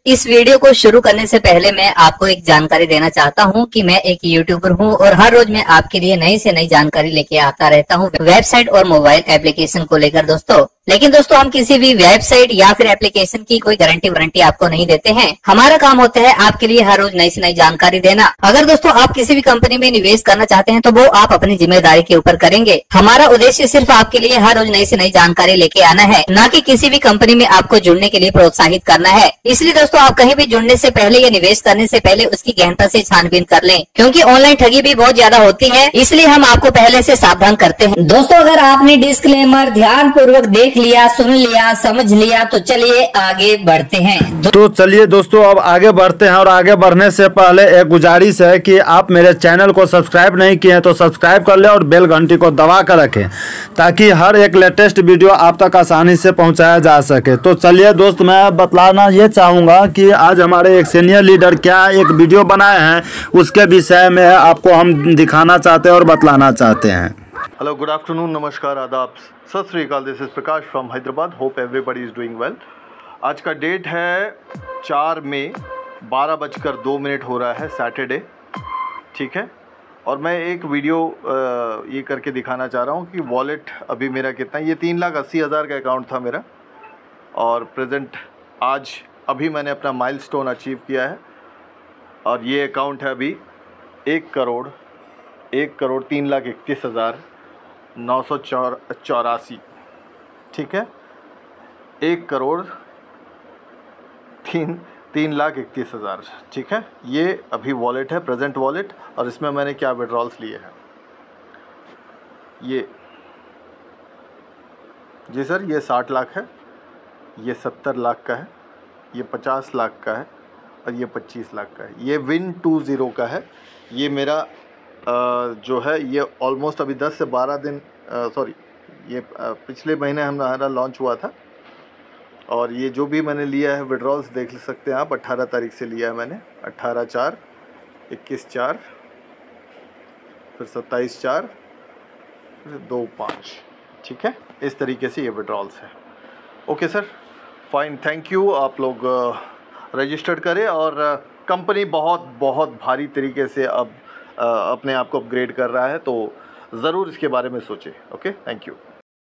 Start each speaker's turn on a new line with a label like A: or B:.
A: इस वीडियो को शुरू करने से पहले मैं आपको एक जानकारी देना चाहता हूं कि मैं एक यूट्यूबर हूं और हर रोज मैं आपके लिए नई से नई जानकारी लेके आता रहता हूं वेबसाइट और मोबाइल एप्लीकेशन को लेकर दोस्तों। लेकिन दोस्तों हम किसी भी वेबसाइट या फिर एप्लीकेशन की कोई गारंटी वारंटी आपको नहीं देते हैं। हमारा काम होता है आपके लिए हर रोज नई से नई जानकारी देना। अगर दोस्तों आप किसी भी कंपनी में निवेश करना चाहते हैं तो वो आप अपनी जिम्मेदारी के ऊपर करेंगे। हमारा उद्देश्य सिर्फ आपके लिए हर रोज नई से नई जानकारी लेके आना है, न कि किसी भी कंपनी में आपको जुड़ने के लिए प्रोत्साहित करना है। इसलिए दोस्तों आप कहीं भी जुड़ने से पहले या निवेश करने से पहले उसकी गहनता से छानबीन कर लें, क्योंकि ऑनलाइन ठगी भी बहुत ज्यादा होती है। इसलिए हम आपको पहले से सावधान करते हैं। दोस्तों अगर आपने डिस्क्लेमर ध्यान पूर्वक देख लिया, सुन लिया, समझ लिया तो चलिए आगे बढ़ते हैं।
B: तो चलिए दोस्तों अब आगे बढ़ते हैं, और आगे बढ़ने से पहले एक गुजारिश है कि आप मेरे चैनल को सब्सक्राइब नहीं किए हैं तो सब्सक्राइब कर लें और बेल घंटी को दबा कर रखें ताकि हर एक लेटेस्ट वीडियो आप तक आसानी से पहुंचाया जा सके। तो चलिए दोस्त, मैं बतलाना ये चाहूँगा कि आज हमारे एक सीनियर लीडर क्या एक वीडियो बनाए हैं, उसके विषय में आपको हम दिखाना चाहते हैं और बतलाना चाहते हैं।
C: हेलो, गुड आफ्टरनून, नमस्कार, आदाब, सत श्री अकाल। This is Prakash from Hyderabad. Hope everybody is doing well. आज का डेट है 4 मई, 12:02 हो रहा है, सैटरडे, ठीक है। और मैं एक वीडियो ये करके दिखाना चाह रहा हूँ कि वॉलेट अभी मेरा कितना है। ये 3,80,000 का अकाउंट था मेरा, और प्रेजेंट आज अभी मैंने अपना माइलस्टोन अचीव किया है, और ये अकाउंट है अभी 1,03,31,984, ठीक है। 1,03,31,000, ठीक है। ये अभी वॉलेट है, प्रेजेंट वॉलेट, और इसमें मैंने क्या विड्रॉल्स लिए हैं। ये जी सर, ये 60 लाख है, ये 70 लाख का है, ये 50 लाख का है, और ये 25 लाख का है। ये Win20 का है। ये मेरा जो है ये ऑलमोस्ट अभी 10 से 12 दिन सॉरी, ये पिछले महीने हमारा लॉन्च हुआ था। और ये जो भी मैंने लिया है विड्रॉल्स देख सकते हैं आप। 18 तारीख से लिया है मैंने, 18/4, 21/4, फिर 27/4, फिर 2/5, ठीक है। इस तरीके से ये विड्रॉल्स है। Okay sir, fine, thank you. आप लोग रजिस्टर्ड करें, और कंपनी बहुत बहुत भारी तरीके से अब अपने आप को अपग्रेड कर रहा है, तो ज़रूर इसके बारे में सोचें। Okay, thank you.